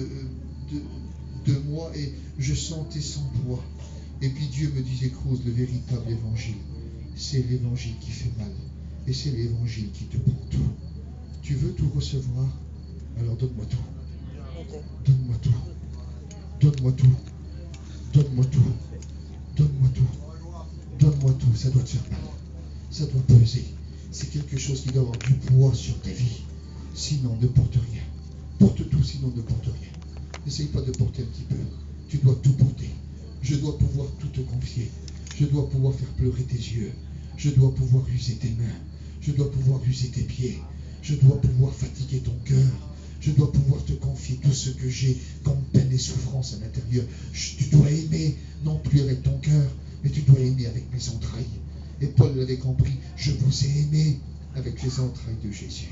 de, de, de moi et je sentais son poids. Et puis Dieu me disait, Cruz, le véritable évangile, c'est l'évangile qui fait mal. Et c'est l'évangile qui te prend tout. Tu veux tout recevoir? Alors donne-moi tout. Donne-moi tout. Donne-moi tout. Donne-moi tout. Donne-moi tout. Donne-moi tout, ça doit te faire mal. Ça doit peser. C'est quelque chose qui doit avoir du poids sur ta vie. Sinon, ne porte rien. Porte tout, sinon ne porte rien. N'essaye pas de porter un petit peu. Tu dois tout porter. Je dois pouvoir tout te confier. Je dois pouvoir faire pleurer tes yeux. Je dois pouvoir user tes mains. Je dois pouvoir user tes pieds. Je dois pouvoir fatiguer ton cœur. Je dois pouvoir te confier tout ce que j'ai comme peine et souffrance à l'intérieur. Tu dois aimer, non plus avec ton cœur, mais tu dois aimer avec mes entrailles. Et Paul l'avait compris, je vous ai aimé avec les entrailles de Jésus.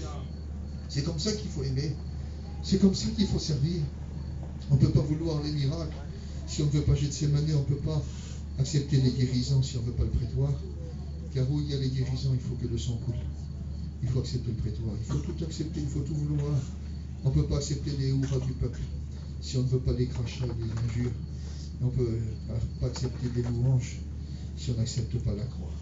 C'est comme ça qu'il faut aimer. C'est comme ça qu'il faut servir. On ne peut pas vouloir les miracles. Si on ne veut pas Gethsémane, on ne peut pas accepter les guérisons si on ne veut pas le prétoire. Car où il y a les guérisons, il faut que le sang coule. Il faut accepter le prétoire. Il faut tout accepter, il faut tout vouloir. On ne peut pas accepter les hurrahs du peuple si on ne veut pas les crachats et les injures. On ne peut pas accepter des louanges si on n'accepte pas la croix.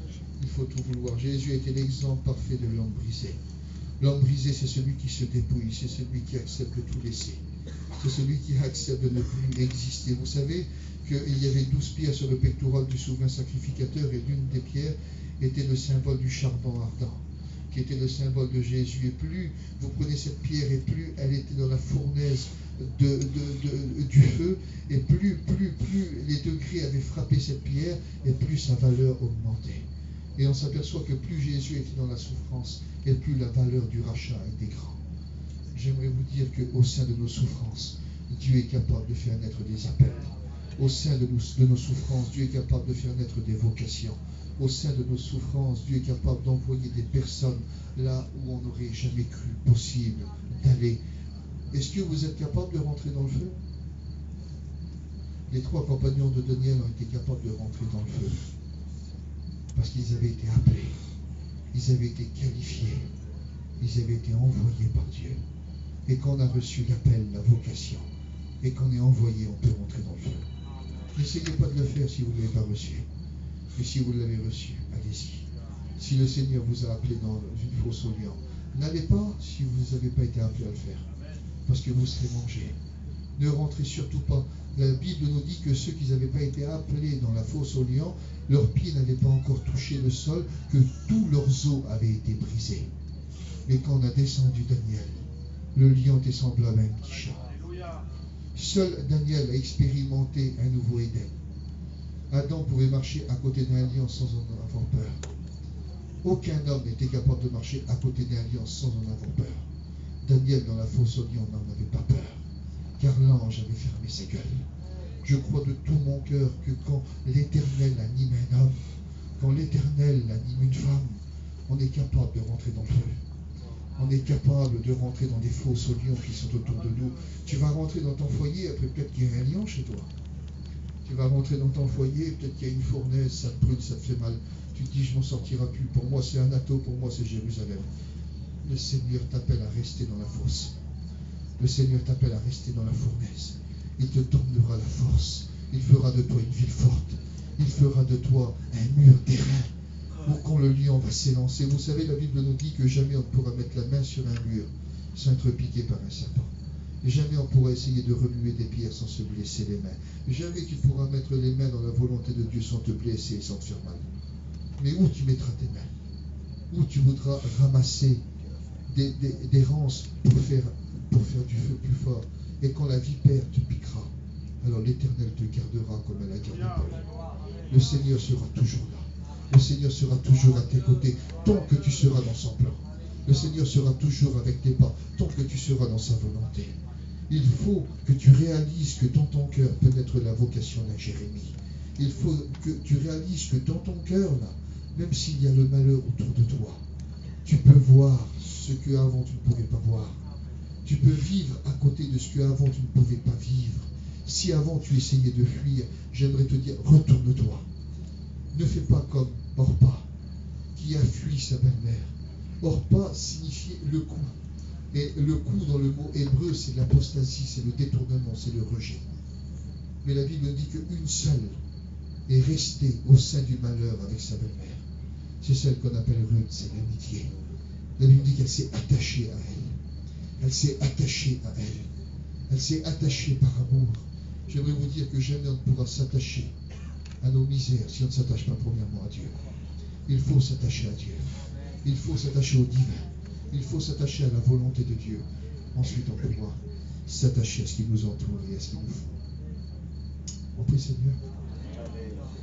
Il faut tout vouloir. Jésus était l'exemple parfait de l'homme brisé. L'homme brisé, c'est celui qui se dépouille, c'est celui qui accepte de tout laisser. C'est celui qui accepte de ne plus exister. Vous savez qu'il y avait douze pierres sur le pectoral du souverain sacrificateur et l'une des pierres était le symbole du charbon ardent qui était le symbole de Jésus. Et plus vous prenez cette pierre, et plus elle était dans la fournaise de, de, de, du feu, et plus, plus, plus les degrés avaient frappé cette pierre, et plus sa valeur augmentait. Et on s'aperçoit que plus Jésus était dans la souffrance, et plus la valeur du rachat était grande. J'aimerais vous dire qu'au sein de nos souffrances, Dieu est capable de faire naître des appels. Au sein de nos, de nos souffrances, Dieu est capable de faire naître des vocations. Au sein de nos souffrances, Dieu est capable d'envoyer des personnes là où on n'aurait jamais cru possible d'aller. Est-ce que vous êtes capable de rentrer dans le feu? Les trois compagnons de Daniel ont été capables de rentrer dans le feu parce qu'ils avaient été appelés, ils avaient été qualifiés, ils avaient été envoyés par Dieu. Et quand on a reçu l'appel, la vocation, et qu'on est envoyé, on peut rentrer dans le feu. N'essayez pas de le faire si vous ne l'avez pas reçu. Mais si vous l'avez reçu, allez-y. Si le Seigneur vous a appelé dans une fosse au lion, n'allez pas si vous n'avez pas été appelé à le faire, parce que vous serez mangés. Ne rentrez surtout pas. La Bible nous dit que ceux qui n'avaient pas été appelés dans la fosse au lion, leurs pieds n'avaient pas encore touché le sol, que tous leurs os avaient été brisés. Mais quand on a descendu Daniel, le lion était semblable à un petit chat. Seul Daniel a expérimenté un nouveau Éden. Adam pouvait marcher à côté d'un lion sans en avoir peur. Aucun homme n'était capable de marcher à côté d'un lion sans en avoir peur. Daniel, dans la fosse au lion, n'en avait pas peur, car l'ange avait fermé sa gueule. Je crois de tout mon cœur que quand l'Éternel anime un homme, quand l'Éternel anime une femme, on est capable de rentrer dans le feu. On est capable de rentrer dans des fosses aux lions qui sont autour de nous. Tu vas rentrer dans ton foyer, après peut-être qu'il y a un lion chez toi. Tu vas rentrer dans ton foyer, peut-être qu'il y a une fournaise, ça te brûle, ça te fait mal. Tu te dis, je m'en sortirai plus. Pour moi, c'est Anato, pour moi, c'est Jérusalem. Le Seigneur t'appelle à rester dans la fosse. Le Seigneur t'appelle à rester dans la fournaise. Il te donnera la force. Il fera de toi une ville forte. Il fera de toi un mur d'airain. Ou quand le lion va s'élancer. Vous savez, la Bible nous dit que jamais on ne pourra mettre la main sur un mur sans être piqué par un serpent. Et jamais on pourra essayer de remuer des pierres sans se blesser les mains. Jamais tu pourras mettre les mains dans la volonté de Dieu sans te blesser et sans te faire mal. Mais où tu mettras tes mains? Où tu voudras ramasser des, des, des rances pour faire, pour faire du feu plus fort. Et quand la vipère te piquera, alors l'Éternel te gardera comme elle a gardé Paul. Le Seigneur sera toujours là. Le Seigneur sera toujours à tes côtés tant que tu seras dans son plan. Le Seigneur sera toujours avec tes pas tant que tu seras dans sa volonté. Il faut que tu réalises que dans ton cœur peut naître la vocation d'un Jérémie. Il faut que tu réalises que dans ton cœur, là, même s'il y a le malheur autour de toi, tu peux voir ce que avant tu ne pouvais pas voir. Tu peux vivre à côté de ce que avant tu ne pouvais pas vivre. Si avant tu essayais de fuir, j'aimerais te dire, retourne-toi. Ne fais pas comme Orpa, qui a fui sa belle-mère. Orpa signifiait le coup. Et le coup dans le mot hébreu, c'est l'apostasie, c'est le détournement, c'est le rejet. Mais la Bible dit qu'une seule est restée au sein du malheur avec sa belle-mère. C'est celle qu'on appelle Ruth, c'est l'amitié. La Bible dit qu'elle s'est attachée à elle. Elle s'est attachée à elle. Elle s'est attachée par amour. J'aimerais vous dire que jamais on ne pourra s'attacher à nos misères si on ne s'attache pas premièrement à Dieu. Il faut s'attacher à Dieu. Il faut s'attacher au divin. Il faut s'attacher à la volonté de Dieu. Ensuite, on pourra s'attacher à ce qui nous entoure et à ce qu'il nous faut. On prie, Seigneur.